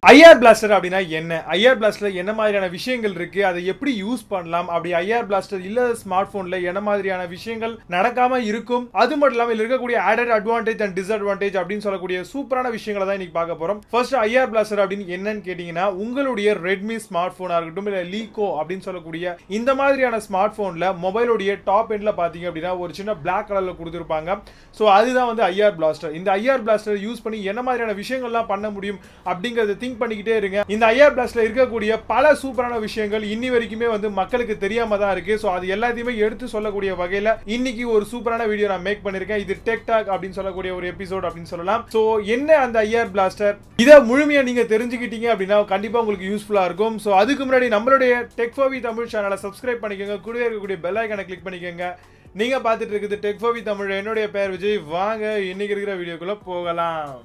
IR plaster அப்படின்னா என்ன? IR பிளாஸ்டர்ல என்ன மாதிரியான விஷயங்கள் இருக்கு, அதை எப்படி யூஸ் பண்ணலாம், அப்படி ஐஆர் பிளாஸ்டர் இல்லாத ஸ்மார்ட் போன்ல என்ன மாதிரியான விஷயங்கள் நடக்காம இருக்கும், அது மட்டும் இல்லாம இருக்கக்கூடிய ஆடட் அட்வான்டேஜ் அண்ட் டிஸ்அட்வான்டேஜ் அப்படின்னு சொல்லக்கூடிய சூப்பரான விஷயங்களை தான் இன்னைக்கு பார்க்க போறோம். ஃபர்ஸ்ட் ஐஆர் பிளாஸ்டர் அப்படின்னு என்னன்னு கேட்டீங்கன்னா, உங்களுடைய ரெட்மி ஸ்மார்ட் போனா இருக்கட்டும் இல்ல லீகோ அப்படின்னு சொல்லக்கூடிய இந்த மாதிரியான ஸ்மார்ட் போன்ல மொபைலோடைய டாப் எண்ட்ல பாத்தீங்க அப்படின்னா ஒரு சின்ன பிளாக் கலர்ல கொடுத்திருப்பாங்க. சோ அதுதான் வந்து ஐஆர் பிளாஸ்டர். இந்த ஐஆர் பிளாஸ்டர் யூஸ் பண்ணி என்ன மாதிரியான விஷயங்கள்லாம் பண்ண முடியும் அப்படிங்கறத திங்க் பண்ணிக்கிட்டே இருங்க. இந்த ஐஆர் பிளாஸ்டர்ல இருக்கக்கூடிய பல சூப்பரான விஷயங்கள் இன்னி வரைக்குமே வந்து மக்களுக்கு தெரியாம தான் இருக்கு. சோ அது எல்லாத்தையுமே எடுத்து சொல்லக்கூடிய வகையில இன்னைக்கு ஒரு சூப்பரான வீடியோ நான் மேக் பண்ணிருக்கேன். இது டெக் டாக் அப்படின்னு சொல்லக்கூடிய ஒரு எபிசோட் அப்படின்னு சொல்லலாம். சோ என்ன அந்த ஐஆர் பிளாஸ்டர், இத முழுமையா நீங்க தெரிஞ்சுக்கிட்டீங்க அப்படின்னா கண்டிப்பா உங்களுக்கு யூஸ்ஃபுல்லா இருக்கும். சோ அதுக்கு முன்னாடி நம்மளுடைய டெக் ஃபார் வி தமிழ் சேனலை சப்ஸ்கிரைப் பண்ணிக்கோங்க, கூடவே இருக்கக்கூடிய பெல் ஐகானை கிளிக் பண்ணிக்கோங்க. நீங்க பார்த்துட்டு இருக்குது டெக் ஃபார் வி தமிழ். என்னுடைய பேர் விஜய். வாங்க இன்னைக்கு இருக்கிற வீடியோக்குள்ள போகலாம்.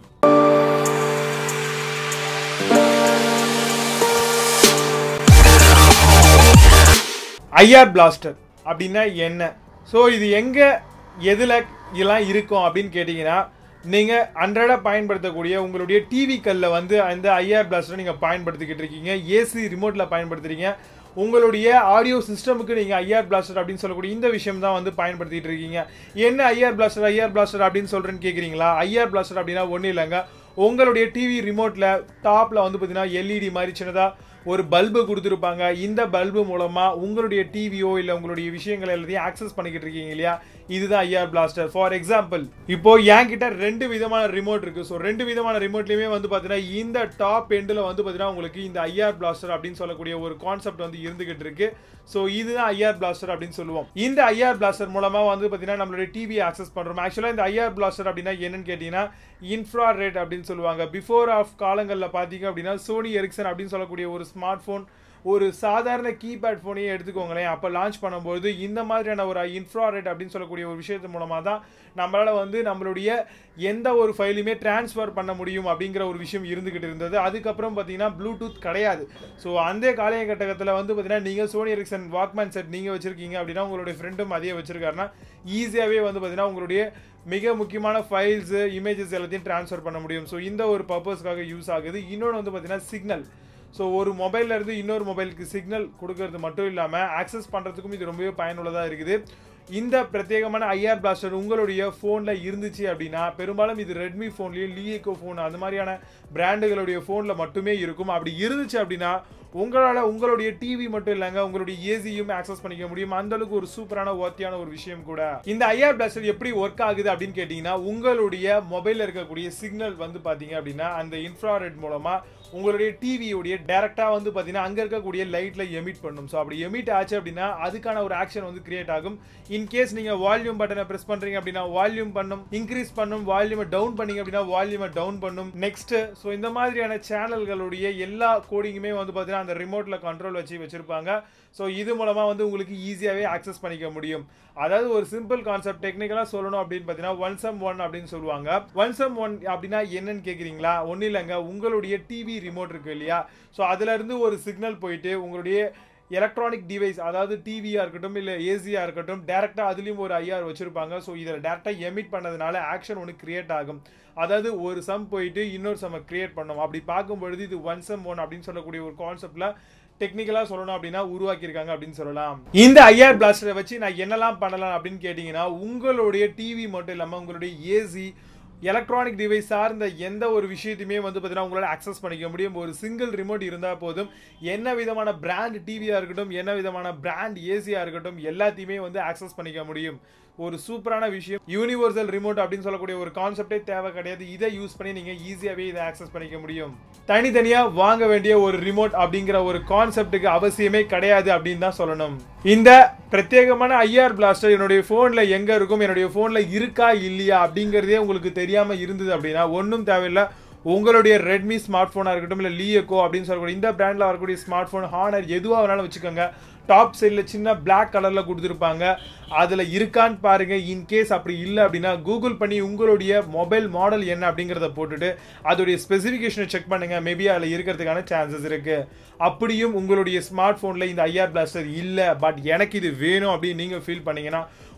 ஐஆர் பிளாஸ்டர் அப்படின்னா என்ன? ஸோ இது எங்க எதுல இதெல்லாம் இருக்கும் அப்படின்னு கேட்டீங்கன்னா, நீங்க அன்றாட பயன்படுத்தக்கூடிய உங்களுடைய டிவிக்கல்ல வந்து அந்த ஐஆர் பிளாஸ்டர் நீங்க பயன்படுத்திக்கிட்டு இருக்கீங்க, ஏசி ரிமோட்ல பயன்படுத்துறீங்க, உங்களுடைய ஆடியோ சிஸ்டமுக்கு நீங்க ஐஆர் பிளாஸ்டர் அப்படின்னு சொல்லக்கூடிய இந்த விஷயம் தான் வந்து பயன்படுத்திட்டு இருக்கீங்க. என்ன ஐஆர் பிளாஸ்டர் அப்படின்னு சொல்றேன்னு கேக்குறீங்களா? ஐஆர் பிளாஸ்டர் அப்படின்னா ஒன்றும் இல்லைங்க, உங்களுடைய டிவி ரிமோட்ல டாப்ல வந்து பார்த்தீங்கன்னா எல்இடி மாதிரி சின்னதா ஒரு பல்பு கொடுத்துருப்பாங்க. இந்த பல்பு மூலமா உங்களுடைய டிவியோ இல்ல உங்களுடைய விஷயங்கள் எல்லாத்தையும் ஆக்சஸ் பண்ணிக்கிட்டு இருக்கீங்க இல்லையா, இதுதான் ஐஆர் பிளாஸ்டர். ஃபார் எக்ஸாம்பிள், இப்போ என்கிட்ட ரெண்டு விதமான ரிமோட் இருக்கு. ஸோ ரெண்டு விதமான ரிமோட்லயுமே வந்து பார்த்தீங்கன்னா இந்த டாப் எண்டில் வந்து பார்த்தீங்கன்னா உங்களுக்கு இந்த ஐஆர் பிளாஸ்டர் அப்படின்னு சொல்லக்கூடிய ஒரு கான்செப்ட் வந்து இருந்துகிட்டு இருக்கு. ஸோ இதுதான் ஐஆர் பிளாஸ்டர் அப்படின்னு சொல்லுவோம். இந்த ஐஆர் பிளாஸ்டர் மூலமா வந்து பார்த்தீங்கன்னா நம்மளுடைய டிவியை ஆக்சஸ் பண்றோம். ஆக்சுவலா இந்த ஐஆர் பிளாஸ்டர் அப்படின்னா என்னன்னு கேட்டீங்கன்னா, இன்ஃப்ராரெட் அப்படின்னு சொல்லுவாங்க. பிஃபோர் ஆஃப் காலங்களில் பார்த்தீங்க அப்படின்னா சோனி எரிக்சன் அப்படின்னு சொல்லக்கூடிய ஒரு ஸ்மார்ட் போன், ஒரு சாதாரண கீபேட் போனையே எடுத்துக்கோங்களேன், அப்போ லான்ச் பண்ணும்போது இந்த மாதிரியான ஒரு இன்ஃப்ராரெட் அப்படின்னு சொல்லக்கூடிய ஒரு விஷயத்து மூலமாக தான் நம்மளால வந்து நம்மளுடைய எந்த ஒரு ஃபைலுமே டிரான்ஸ்ஃபர் பண்ண முடியும் அப்படிங்கிற ஒரு விஷயம் இருந்துகிட்டு இருந்தது. அதுக்கப்புறம் பார்த்தீங்கன்னா ப்ளூடூத் கிடையாது. ஸோ அந்த காலகட்டத்தில் வந்து பார்த்தீங்கன்னா நீங்கள் சோனி எரிக்சன் வாக்மேன் செட் நீங்கள் வச்சிருக்கீங்க அப்படின்னா உங்களுடைய ஃப்ரெண்டும் அதே வச்சிருக்காருன்னா ஈஸியாகவே வந்து பார்த்தீங்கன்னா உங்களுடைய மிக முக்கியமான ஃபைல்ஸ் இமேஜஸ் எல்லாத்தையும் டிரான்ஸ்ஃபர் பண்ண முடியும். ஸோ இந்த ஒரு பர்பஸ்க்காக யூஸ் ஆகுது. இன்னொன்று வந்து பார்த்தீங்கன்னா சிக்னல். ஸோ ஒரு மொபைல்ல இருந்து இன்னொரு மொபைலுக்கு சிக்னல் கொடுக்கறது மட்டும் இல்லாமல் ஆக்சஸ் பண்ணுறதுக்கும் இது ரொம்பவே பயனுள்ளதாக இருக்குது. இந்த பிரத்யேகமான ஐஆர் பிளாஸ்டர் உங்களுடைய ஃபோனில் இருந்துச்சு அப்படின்னா, பெரும்பாலும் இது ரெட்மி ஃபோன்லேயும் லீகோ ஃபோன் அது மாதிரியான பிராண்டுகளுடைய ஃபோனில் மட்டுமே இருக்கும். அப்படி இருந்துச்சு அப்படின்னா உங்களால் உங்களுடைய டிவி மட்டும் இல்லைங்க, உங்களுடைய ஏசியும் ஆக்சஸ் பண்ணிக்க முடியும். அந்த அளவுக்கு ஒரு சூப்பரான ஒர்த்தியான ஒரு விஷயம் கூட. இந்த ஐஆர் பிளாஸ்டர் எப்படி ஒர்க் ஆகுது அப்படின்னு கேட்டீங்கன்னா, உங்களுடைய மொபைலில் இருக்கக்கூடிய சிக்னல் வந்து பார்த்தீங்க அப்படின்னா அந்த இன்ஃப்ராரெட் மூலமா உங்களுடைய டிவியோடைய டைரக்டா வந்து பார்த்தீங்கன்னா அங்கே இருக்கக்கூடிய லைட்ல எமிட் பண்ணும். ஸோ அப்படி எமிட் ஆச்சு அப்படின்னா அதுக்கான ஒரு ஆக்ஷன் வந்து கிரியேட் ஆகும். இன்கேஸ் நீங்க வால்யூம் பட்டனை பிரஸ் பண்றீங்க அப்படின்னா வால்யூம் பண்ணும், இன்க்ரீஸ் பண்ணும், வால்யூமை டவுன் பண்ணீங்க அப்படின்னா வால்யூமை டவுன் பண்ணும். நெக்ஸ்ட், ஸோ இந்த மாதிரியான சேனல்களுடைய எல்லா கோடிங்குமே வந்து பார்த்தீங்கன்னா அந்த ரிமோட்ல கண்ட்ரோல் வச்சிருப்பாங்க. ஸோ இது மூலமா வந்து உங்களுக்கு ஈஸியாகவே ஆக்சஸ் பண்ணிக்க முடியும். அதாவது ஒரு சிம்பிள் கான்செப்ட் டெக்னிக்கலாக சொல்லணும் அப்படின்னு பார்த்தீங்கன்னா ஒன்சம் ஒன் அப்படின்னு சொல்லுவாங்க. ஒன்சம் ஒன் அப்படின்னா என்னன்னு கேட்குறீங்களா? ஒன்றும் இல்லைங்க, உங்களுடைய டிவி ரிமோட் இருக்கு இல்லையா, ஸோ அதுல இருந்து ஒரு சிக்னல் போயிட்டு உங்களுடைய எலக்ட்ரானிக் டிவைஸ், அதாவது டிவியா இருக்கட்டும் இல்லை ஏசியா இருக்கட்டும், டேரக்டா அதுலயும் ஒரு ஐஆர் வச்சிருப்பாங்க. ஸோ இதில் டேரக்டா எமிட் பண்ணதுனால ஆக்ஷன் ஒன்று கிரியேட் ஆகும். அதாவது ஒரு சம் போயிட்டு இன்னொரு சம் கிரியேட் பண்ணும். அப்படி பார்க்கும்பொழுது இது ஒன்சம் ஒன் அப்படின்னு சொல்லக்கூடிய ஒரு கான்செப்ட்ல டெக்னிக்கலா சொல்லணும் அப்படின்னா உருவாக்கியிருக்காங்க அப்படின்னு சொல்லலாம். இந்த ஐஆர் பிளாஸ்டரை வச்சு நான் என்னெல்லாம் பண்ணலாம் அப்படின்னு கேட்டீங்கன்னா, உங்களுடைய டிவி மட்டும் இல்லாமல் உங்களுடைய ஏசி எலக்ட்ரானிக் டிவைஸ் சார்ந்த எந்த ஒரு விஷயத்தையுமே வந்து பார்த்தீங்கன்னா உங்களால் ஆக்சஸ் பண்ணிக்க முடியும். ஒரு சிங்கிள் ரிமோட் இருந்தால் போதும், என்ன விதமான பிராண்ட் டிவியாக இருக்கட்டும், என்ன விதமான பிராண்ட் ஏசியாக இருக்கட்டும், எல்லாத்தையுமே வந்து ஆக்சஸ் பண்ணிக்க முடியும். ஒரு சூப்பரான விஷயம். யூனிவர்சல் ரிமோட் அப்படின்னு சொல்லக்கூடிய ஒரு கான்செப்டே தேவை கிடையாது. இதை யூஸ் பண்ணி நீங்க ஈஸியாவே இதை ஆக்சஸ் பண்ணிக்க முடியும். தனித்தனியா வாங்க வேண்டிய ஒரு ரிமோட் அப்படிங்கிற ஒரு கான்செப்டுக்கு அவசியமே கிடையாது அப்படின்னு தான் சொல்லணும். இந்த பிரத்யேகமான ஐஆர் பிளாஸ்டர் என்னுடைய போன்ல எங்க இருக்கும், என்னுடைய போன்ல இருக்கா இல்லையா அப்படிங்கறதே உங்களுக்கு தெரியாம இருந்தது அப்படின்னா ஒன்றும் தேவையில்லை. உங்களுடைய ரெட்மி ஸ்மார்ட் போனா இருக்கட்டும் இல்லை லீகோ அப்படின்னு சொல்லக்கூடிய இந்த பிராண்ட்ல வரக்கூடிய ஸ்மார்ட் போன், ஹானர் எதுவாக வேணாலும் வச்சுக்கோங்க. டாப் சைடில் சின்ன பிளாக் கலரில் கொடுத்துருப்பாங்க, அதில் இருக்கான்னு பாருங்க. இன்கேஸ் அப்படி இல்லை அப்படின்னா கூகுள் பண்ணி உங்களுடைய மொபைல் மாடல் என்ன அப்படிங்கிறத போட்டுட்டு அதோடைய ஸ்பெசிஃபிகேஷனை செக் பண்ணுங்க. மேபி அதில் இருக்கிறதுக்கான சான்சஸ் இருக்கு. அப்படியும் உங்களுடைய ஸ்மார்ட் ஃபோனில் இந்த ஐஆர் பிளாஸ்டர் இல்லை, பட் எனக்கு இது வேணும் அப்படின்னு நீங்கள் ஃபீல் பண்ணீங்கன்னா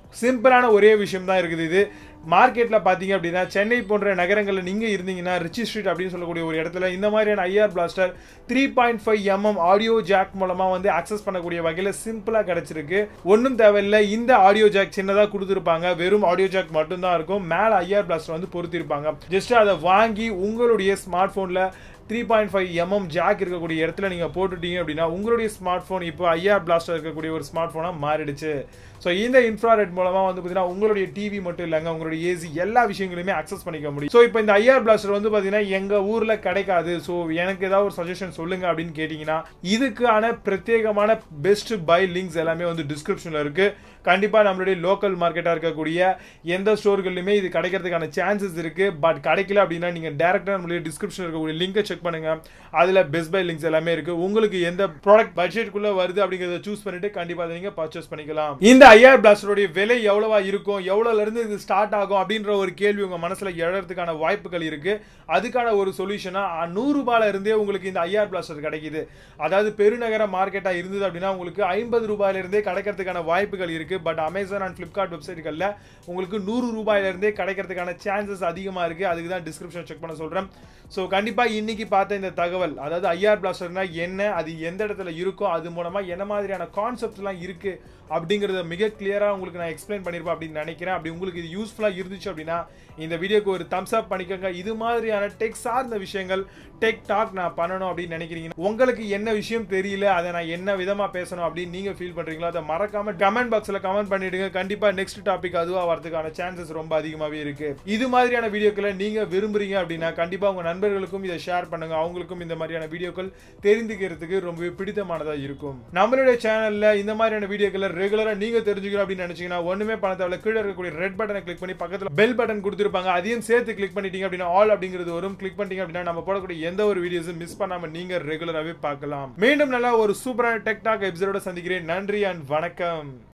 சிம்பிளான ஒரே விஷயம் தான் இருக்குது. இது மார்க்கெட்டில் பார்த்தீங்க அப்படின்னா சென்னை போன்ற நகரங்களில் நீங்கள் இருந்தீங்கன்னா ரிச்சி ஸ்ட்ரீட் அப்படின்னு சொல்லக்கூடிய ஒரு இடத்துல இந்த மாதிரியான IR plaster 3.5mm audio jack மூலமாக வந்து ஆக்சஸ் பண்ணக்கூடிய வகையில் சிம்பிளாக கிடச்சிருக்கு. ஒன்றும் தேவையில்லை, இந்த ஆடியோ ஜாக் சின்னதாக கொடுத்துருப்பாங்க, வெறும் ஆடியோ ஜாக் மட்டும்தான் இருக்கும். மேலே ஐஆர் பிளாஸ்டர் வந்து பொருத்திருப்பாங்க. ஜஸ்ட் அதை வாங்கி உங்களுடைய ஸ்மார்ட் ஃபோனில் 3.5mm ஜாக் இருக்கக்கூடிய இடத்துல நீங்கள் போட்டுட்டீங்க அப்படின்னா உங்களுடைய ஸ்மார்ட் ஃபோன் இப்போ ஐஆர் பிளாஸ்டர் இருக்கக்கூடிய ஒரு ஸ்மார்ட் ஃபோனாக மாறிடுச்சு. ஸோ இந்த இன்ஃப்ராரெட் மூலமாக வந்து பார்த்தீங்கன்னா உங்களுடைய டிவி மட்டும் இல்லைங்க, உங்களுடைய ஏசி எல்லா விஷயங்களுமே அக்சஸ் பண்ணிக்க முடியும். ஸோ இப்போ இந்த ஐஆர் பிளாஸ்டர் வந்து பார்த்தீங்கன்னா எங்கள் ஊரில் கிடைக்காது, ஸோ எனக்கு ஏதாவது ஒரு சஜஷன் சொல்லுங்க அப்படின்னு கேட்டிங்கன்னா இதுக்கான பிரத்யேகமான பெஸ்ட் பை லிங்க்ஸ் எல்லாமே வந்து டிஸ்கிரிப்ஷனில் இருக்குது. கண்டிப்பாக நம்மளுடைய லோக்கல் மார்க்கெட்டாக இருக்கக்கூடிய எந்த ஸ்டோர்கள்லையுமே இது கிடைக்கிறதுக்கான சான்சஸ் இருக்குது. பட் கிடைக்கல அப்படின்னா நீங்கள் டேரெக்டாக நம்மளுடைய டிஸ்கிரிப்ஷனில் இருக்கக்கூடிய லிங்கை செக் பண்ணுங்கள், அதில் பெஸ்ட் பை லிங்க்ஸ் எல்லாமே இருக்குது. உங்களுக்கு எந்த ப்ராடக்ட் பட்ஜெட்டுக்குள்ளே வருது அப்படிங்கிறத சூஸ் பண்ணிட்டு கண்டிப்பாக அதை நீங்கள் பர்ச்சேஸ் பண்ணிக்கலாம். இந்த ஐஆர் பிளாஸ்டருடைய விலை எவ்வளவா இருக்கும், எவ்வளோலேருந்து இது ஸ்டார்ட் ஆகும் அப்படின்ற ஒரு கேள்வி உங்கள் மனசில் எழறதுக்கான வாய்ப்புகள் இருக்குது. அதுக்கான ஒரு சொல்யூஷனாக 100 ரூபாயில இருந்தே உங்களுக்கு இந்த ஐஆர் பிளாஸ்டர் கிடைக்குது. அதாவது பெருநகர மார்க்கெட்டாக இருந்தது அப்படின்னா உங்களுக்கு 50 ரூபாயிலிருந்தே கிடைக்கிறதுக்கான வாய்ப்புகள் இருக்குது. பட் அமேசான் அண்ட் ஃப்ளிப்கார்ட் வெப்சைட்களில் உங்களுக்கு 100 ரூபாயிலிருந்தே கிடைக்கிறதுக்கான சான்சஸ் அதிகமாக இருக்குது. அதுக்கு தான் டிஸ்கிரிப்ஷன் செக் பண்ண சொல்கிறேன். ஸோ கண்டிப்பாக இன்னைக்கு பார்த்த இந்த தகவல், அதாவது ஐஆர் பிளாஸ்டர்னா என்ன, அது எந்த இடத்துல இருக்கோ, அது மூலமாக என்ன மாதிரியான கான்செப்ட்லாம் இருக்குது அப்படிங்கிறத மிக கிளியராக உங்களுக்கு நான் எக்ஸ்பிளைன் பண்ணியிருப்பேன் அப்படின்னு நினைக்கிறேன். அப்படி உங்களுக்கு இது யூஸ்ஃபுல்லாக இருந்துச்சு அப்படின்னா இந்த வீடியோக்கு ஒரு தம்ஸ் அப் பண்ணிக்கோங்க. இது மாதிரியான டெக் சார்ந்த விஷயங்கள், டெக் டாக் நான் பண்ணணும் அப்படின்னு நினைக்கிறீங்க, உங்களுக்கு என்ன விஷயம் தெரியல, அதை நான் என்ன விதமாக பேசணும் அப்படின்னு நீங்கள் ஃபீல் பண்ணுறீங்களோ அதை மறக்காம கமெண்ட் பாக்ஸில் கமெண்ட் பண்ணிடுங்க. கண்டிப்பாக நெக்ஸ்ட் டாபிக் அதுவாக வரதுக்கான சான்சஸ் ரொம்ப அதிகமாகவே இருக்கு. இது மாதிரியான வீடியோக்களை நீங்கள் விரும்புறீங்க அப்படின்னா கண்டிப்பாக உங்கள் நண்பர்களுக்கும் இதை ஷேர் பண்ணுங்க. அவங்களுக்கும் இந்த மாதிரியான வீடியோக்கள் தெரிந்துக்கிறதுக்கு ரொம்பவே பிடித்தமானதாக இருக்கும். நம்மளுடைய சேனலில் இந்த மாதிரியான வீடியோக்களை ரெகுலரா நீங்க தெரிஞ்சுக்கணும் அப்படின்னு நினைச்சீங்கன்னா ஒண்ணுமே பண்ண தேவையில்ல, கீழே இருக்கக்கூடிய ரெட் பட்டனை கிளிக் பண்ணி பக்கத்துல பெல் பட்டன் கொடுத்திருப்பாங்க, அதையும் சேர்த்து கிளிக் பண்ணிட்டீங்க அப்படின்னா ஆல் அப்படிங்கிறது வரும். கிளிக் பண்ணிட்டீங்க அப்படின்னா நம்ம போடக்கூடிய எந்த ஒரு வீடியோஸும் மிஸ் பண்ணாம நீங்க ரெகுலராகவே பார்க்கலாம். மீண்டும் நல்ல ஒரு சூப்பரான டெக் டாக் எபிசோட சந்திக்கிறேன். நன்றி அண்ட் வணக்கம்.